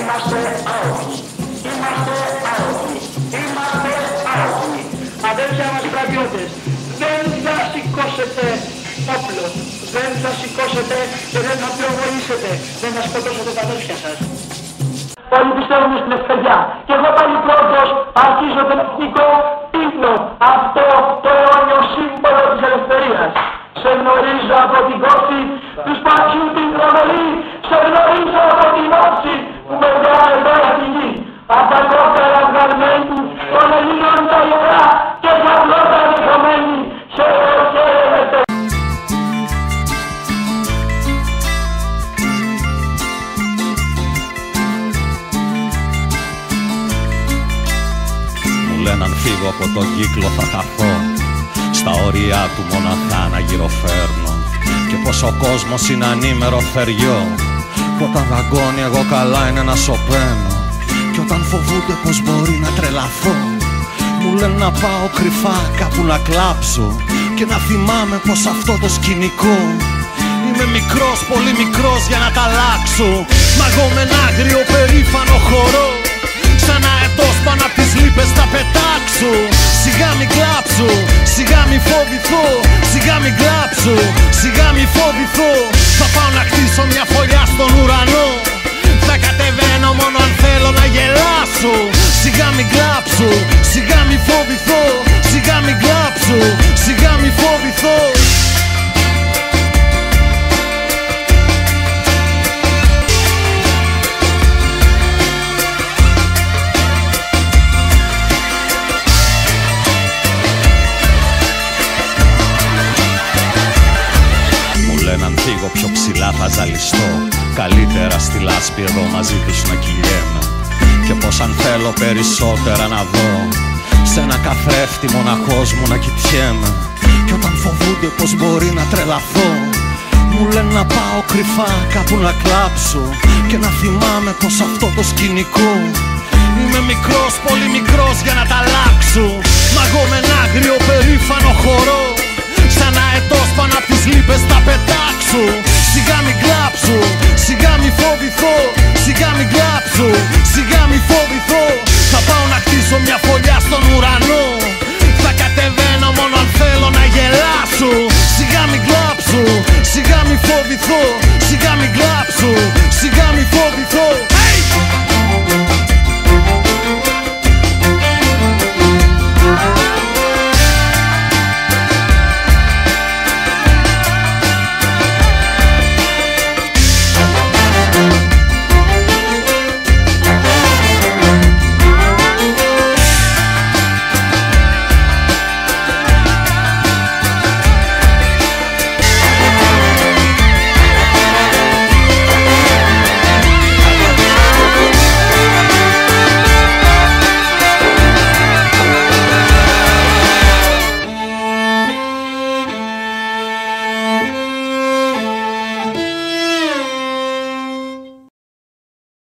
Είμαστε άοχοι. Είμαστε άοχοι. Είμαστε άοχοι. Αδέρφια μας στρατιώτες, δεν θα σηκώσετε όπλο. Δεν θα σηκώσετε και δεν θα πυροβολήσετε. Δεν θα σκοτώσετε τα αδέρφια σας. Όλοι πιστεύουν στην ευκαιριά. Και εγώ πάλι πρώτος αρχίζω τον εθνικό ύμνο. Αυτό το αιώνιο σύμβολο της ελευθερίας. Σε γνωρίζω από την κόφη του σπατιού την τρομερή. Σε γνωρίζω από την όψη που μεγάει εδώ τη γη. Από τα κόφερα βγαλμένου των Ελλήνων τα ιερά και τα πλώτα δεχομένη. Χαίρετε. Λένε αν φύγω από τον κύκλο θα χαθώ, στα όρια του μοναχά να γυροφέρνω, και πως ο κόσμος είναι ανήμερο θεριό, που όταν δαγκώνει εγώ καλά είναι να σωπαίνω, και όταν φοβούνται πως μπορεί να τρελαθώ, μου λένε να πάω κρυφά κάπου να κλάψω, και να θυμάμαι πως αυτό το σκηνικό είμαι μικρός, πολύ μικρός για να τα αλλάξω. Μα εγώ με ένα άγριο περήφανο χορό, σαν αετός πάνω απ' τις λύπες θα πετάξω. Σιγά μη κλάψω, σιγά μη φοβηθώ, σιγά μη κλάψω, σιγά μη φοβηθώ. Θα πάω να χτίσω μια φωλιά στον ουρανό, θα κατεβαίνω μόνο αν θέλω να γελάσω. Σιγά μη κλάψω, σιγά μη φοβηθώ, σιγά μη κλάψω, σιγά μη φοβηθώ. Αν φύγω πιο ψηλά θα ζαλιστώ, καλύτερα στη λάσπη εδώ μαζί τους να κυλιέμαι, και πως αν θέλω περισσότερα να δω, σε ένα καθρέφτη μοναχός μου να κοιτιέμαι, και όταν φοβούνται πως μπορεί να τρελαθώ, μου λένε να πάω κρυφά κάπου να κλάψω, και να θυμάμαι πως αυτό το σκηνικό είμαι μικρός, πολύ μικρός για να τα αλλάξω. Μα εγώ με ένα άγριο περήφανο χορό, σαν αετός πάνω απ' τις λύπες θα πετάξω. Σιγά μη κλάψω, σιγά μη φοβηθώ, σιγά μη κλάψω, σιγά μη φοβηθώ. Θα πάω να χτίσω μια φωλιά στον ουρανό, θα κατεβαίνω μόνο αν θέλω να γελάσω. Σιγά μη κλάψω, σιγά μη φοβηθώ, σιγά μη κλάψω, σιγά μη φοβηθώ.